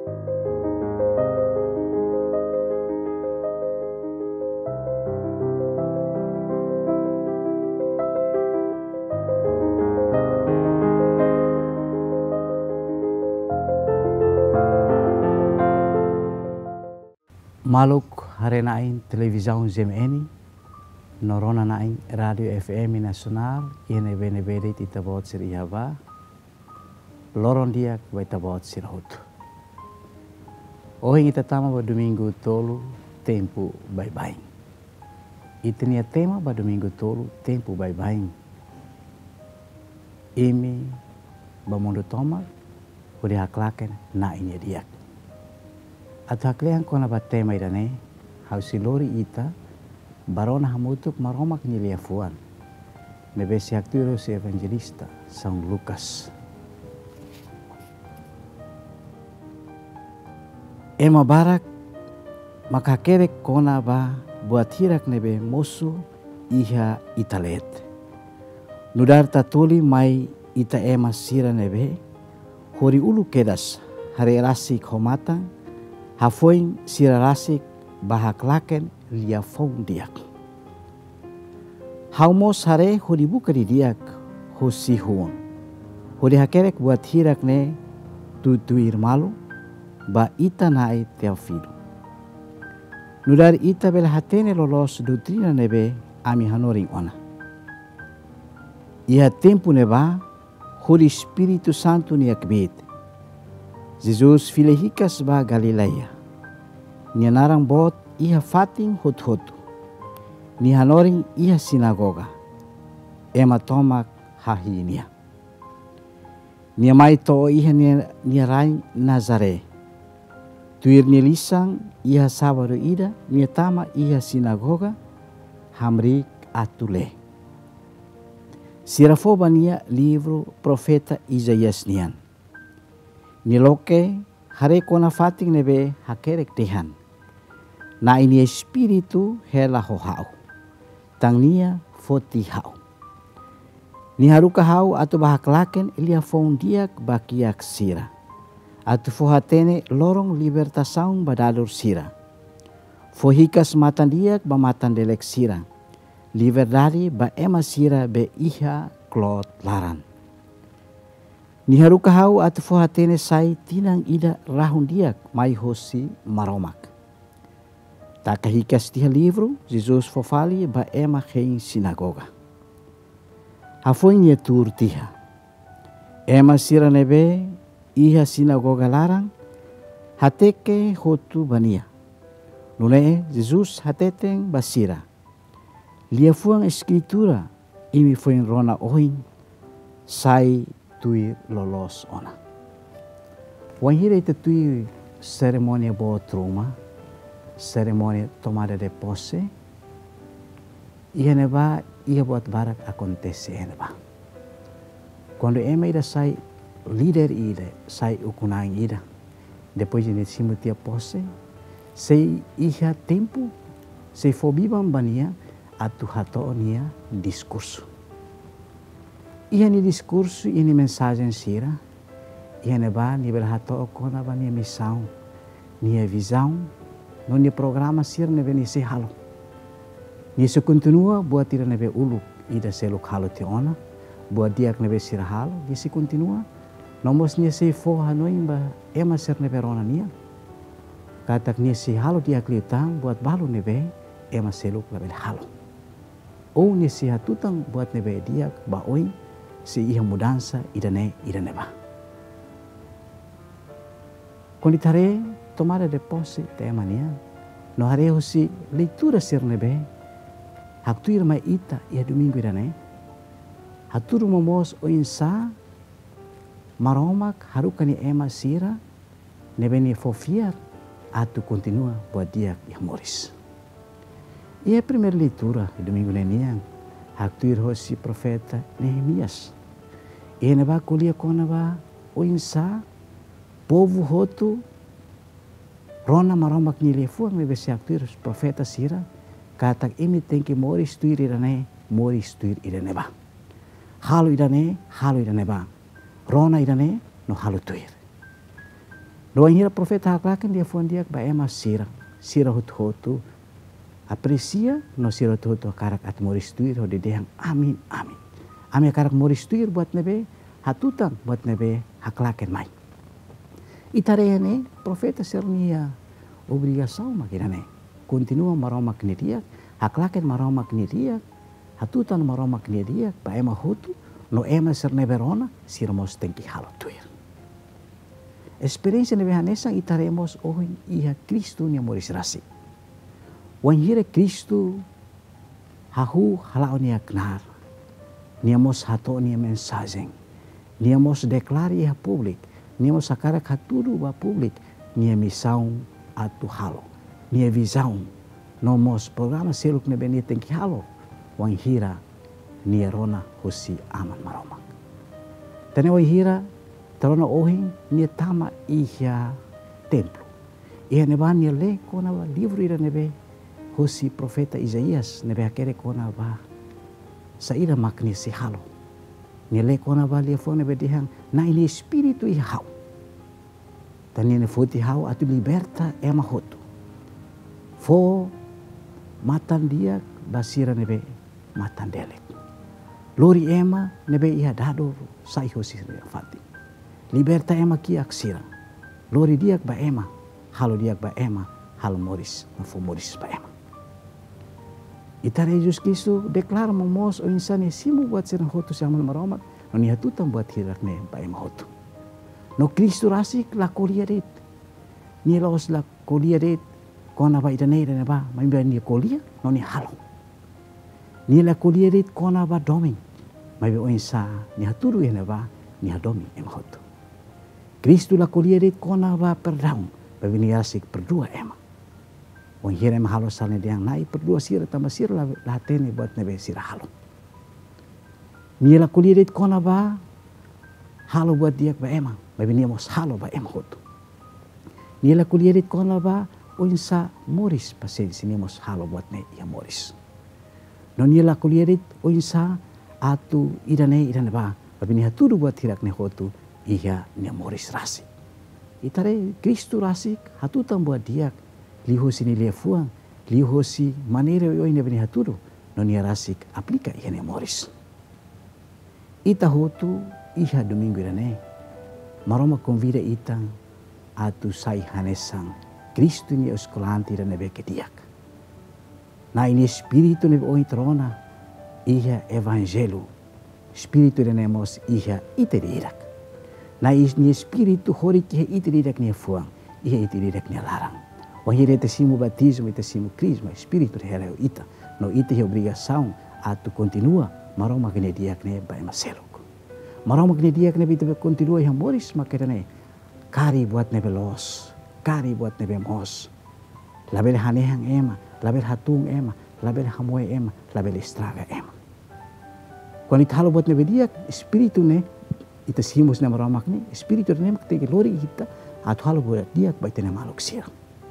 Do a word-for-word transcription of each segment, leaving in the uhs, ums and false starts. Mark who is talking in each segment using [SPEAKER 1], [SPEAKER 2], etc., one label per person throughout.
[SPEAKER 1] Maluk hari naing televisão G M N, norona naing radio F M nasional, ini bene bene tita bot sir ihaba, loron dia baita bot sir hut. Oh kita tama ba domingo tolu tempo bye bye. Itu nia tema ba domingo tolu tempo bye bye. Imi ba mundo toma, uri haklaken na inya diak. Atau haklehan kona ba tema irane, hausilori ita, barona hamutuk maromak nyiliafuan. Nebesi aktiro si evangelista, São Lucas. Ema barak, maka kerek kona ba buat hirak nebe mosu iha italet. Nudar tatuli mai ita ema sira nebe, hori ulu kedas, hari rasik homatang, hafoin sira rasik bahak laken lia fong diak. Haumos hare hori buka di diak hosi huon. Hori hakerek buat hirak ne tutuir malu ba ita nae Teofilo. Nudar ita bela hatene lolos doutrina nebe ami hanoring ona. Iha tempo neba hori Espiritu Santo ni akbet. Jesus filehikas ba Galilea. Nia narang bot iha fating hot-hotu. Ni hanoring iha sinagoga. Ema tomak hahinia. Nia mai to iha nia, nia rain Nazare. Tuir ni lisang iha sabaru ida. Nia tama iha sinagoga. Hamrik atule. Sirafoba nia livro profeta Isaias nian. Niloke hare kona fating nebe hakerek tehan. Na ini espiritu hela hohau. Tang nia foti hau. Ni haruka hau atau bahak laken ilia fong diak bakiak sira. Atau fohatene lorong libertasaung badalur sira. Fohikas matan diak ba matan delek sira. Liberdade ba ema sira be iha klot laran. Ni haruka hau atau fohatene sai tinang ida rahun diak mai hosi maromak. Takahikas tiha livro, Jesus fofali ba ema hein sinagoga. Hafoin ye tur tiha. Ema sira nebe iha sinagoga larang, hateke hotu bania. Nune Jesus hateteng basira. Lia fuang escritura, imi foin rona oin, sai tui lolos ona. Wanhira ita tui ceremonia boa truma, ceremonia tomada de posse, ia neba ia buat barak acontece neba. Quando ema ida sai líder ida, sai ukunang ida, depois de simutia posse, sei iha tempo, sei fobibam bania, atu hatonia discurso. Ia ni discurso, ia ni mensagem sira, ia ne ba ni berhato kona ba ni missão, ni visão, no ni programa sira ne ni se halo. Ni se continua buat tira ne be ulu ida se luk halo te ona, buat diak ne be sira halo, ni se continua, nomos ni se fo hanoim ba ema ser ne berona nia. Katak ni se halo diak liutang buat balu ne be ema se luk la be halo. Ou ni se hatutang buat ne be diak ba oi si iha mudança idane idane ba. Quando tare tomada de posse tema nia, no hare hosi leitura sirnebe, haktuir mai ita ia domingo idane, haturu momos o insa, maromak harukani ema sira, nebeni fofiar, atu continua buat dia ia moris. Ia primeira leitura domingo nenian, haktuir hosi profeta Nehemias. Ene ba kulia kona ba o insa povo hotu rona maromak nilefuang me besi aktuir profeta sira katak imi tenki moris tuir irane moris tuir irane ba halu irane halu irane ba rona irane no halu tuir No hira profeta haklakan dia fon dia ba ema sira, sira hut-hutu apresia no sira hut-hutu karak at moristuir ho dedehang amin amin. Ame karak moristuir buat nebe hatutan buat nebe haklakan mai. Itarene profeta sernia obrigação makirane. Continua maromak ni dia, haklakan maromak ni dia, hatutan maromak ni dia, ba ema hutu, no ema serne verona, sirmos tenki halo tuir. Experiência nebe hanesang itaremos ohin iha Kristo ni moris rasi. Wan hire Kristo hahu halau ni aknar, niamos hato ni mensagem, niamos deklari iha publik, niamos sakara hatudu ba publik, ni missão atu halo. Nia visão, nomos programa seluk ne beni tenki halo, wang hira nia rona hosi aman maromak. Tane wang hira tarona ohin nia tama ihya templo. Iha neba nia le kona wa livro ira nebe hosi profeta Isaias nebe akere kona wa saira makni si halo. Nia le kona wa lia fone nebe dihang na ini espiritu iha hau. Tani ne foti hau atu liberta ema hotu. Fo matan dia basira nebe matan delek. Lori ema nebe iha dado sai hosi fati. Liberta ema ki aksira. Lori diak ba ema, halo diak ba ema, halo moris, fo moris ba ema. Itare Jesus Kristo deklara momos o insani simu buat sirang hotu siamal maromak, no ni hatutan buat hirak ne ba ema hotu. No Kristo rasik la kolia det. Ni los la kolia det. Kona ba ida neira ba, mai ba ni kolia, no ni halo. Ni la kolia dit kona ba doming, mai ba oinsa ni haturu ina ba, ni hadomi ema hotu. Kristu la kolia dit kona ba perdaun, ba ni asik perdua ema. Wan hira ema halo salne diang nai perdua sira tama sira la, la tene buat nebe sira halo. Ni la kolia dit kona ba, halo buat diak ba ema, ba ni mos halo ba ema hotu. Ni la kolia dit kona ba, oinsa moris pasel sinimos halo buat ne ia moris. Non ia la kulierit oinsa atu idane idane ba, babini haturu buat hirak ne hotu ia ne moris rasi. Itare Kristu rasik hatutan buat diak liho sini lefuang, liho si manere oi ne bini haturu, non ia rasik aplika ia ne moris. Ita hotu iha domingo idane, maroma convida itang atu sai hanesang Kristo ni escolanti dan nebe ketiak. Na ini espiritu nebe oi trona iha evangelu. Espiritu dan nemos iha itirirak. Na ini espiritu hori kiha itirirak ni fuang. Iha itirirak ni larang. Wahire te simu batismo te simu crisma. Espiritu de hereu ita. No ita hi obrigação atu continua maroma kene diak ne ba maseluk. Maroma kene diak nebe te continua iha moris makedane. Kari buat nebe los. Kari buat nebe mos. Label hanehang ema, label hatung ema, label hamoe ema, label estraga ema. Kung italo buat nebe diak, espiritu ne, ita simus na maramak ni, espiritu ne makte lori kita, at halo buat diak ba ita ne malok sira.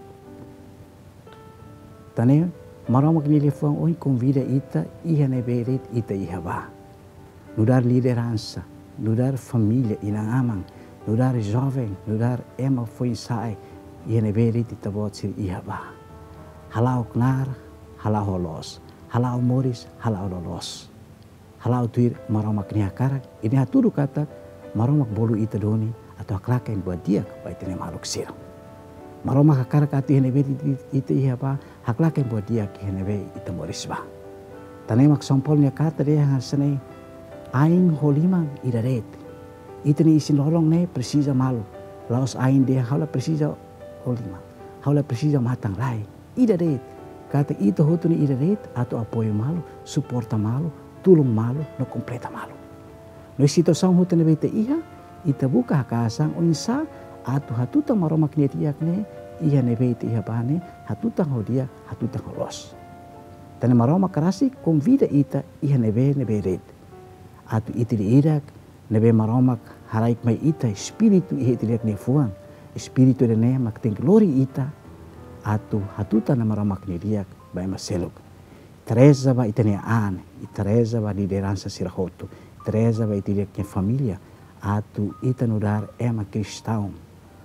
[SPEAKER 1] Tane, maramak ni lefuang oi convida ita, iha nebe rit ita iha ba. Nudar liderança, nudar família inang amang, nudar jovem, nudar ema foi sae, ia neberi ti tabot sir iha ba. Halau knar, halau holos, halau moris, halau lolos. Halau tuir maromak ni akarak, ini haturu kata maromak bolu ita doni atau aklaken buat dia ba ita ne maluk sir. Maromak akarak atu ia neberi ita iha ba, haklaken buat dia ki nebe ita moris ba. Tanemak sompol ni kata dia hasane aing holimang idaret. Ita ni isin lolong ne precisa malu. Laos aing dia hala precisa olima. Haula precisa matang lai. Ida red. Kata ito hotu ni ida red atau apoio malu, suporta malu, tulung malu, no completa malu. No situação hotu ni bete iha, ita buka hakasang unsa atau hatuta maromak ni tiak ne, iha ne bete iha bane, hatuta hodia, hatuta holos. Tane maromak karasi convida ita iha nebe nebe red. Atau iti di irak nebe maromak haraik mai ita espiritu iha iti liak ne fuang. Espiritu de ne makting glori ita atu hatuta na maramak ni diak ba maseluk. Teresa ba itane an, Teresa ba liderança sirahotu, Teresa ba iti diak familia atu ita nudar ema cristão.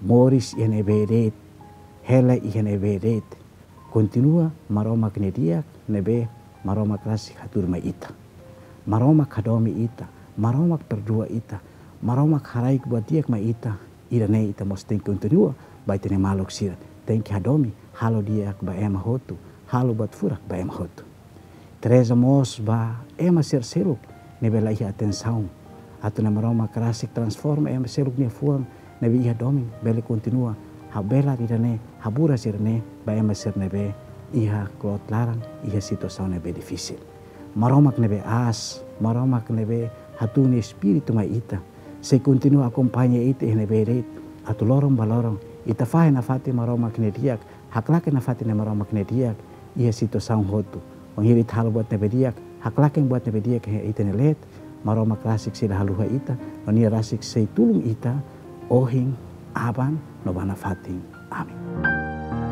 [SPEAKER 1] Moris ian eberet, hela ian eberet. Continua maroma knediak nebe maroma krasi haturma ita. Maroma kadomi ita, maroma perdua ita, maroma haraik buat diak ma ita. Irane ita mos tem continua baitene malok sira. Tem que hadomi halo diak ba ema hotu, halo buat furak ba ema hotu. Teresa mos ba ema ser seluk nebe laiha atenção. Atu na maroma krasi transforma ema seluk ne fuang nebe iha domi bele continua. Habela irane habura sirne ba ema ser nebe iha klot larang iha situação nebe difícil. Maromak nebe as, maromak nebe hatuni espiritu ma ita. Se continua acompanha ita e nebe reit, atu lorong balorong, ita fahe na fati maromak nediak, haklake na fati na maromak nediak, iha situação hotu. Menghirit hal buat nebe diak, haklake buat nebe diak he ita nelet, maromak rasik sila haluha ita, onia rasik sei tulung ita, ohing, aban, no bana fating. Amin.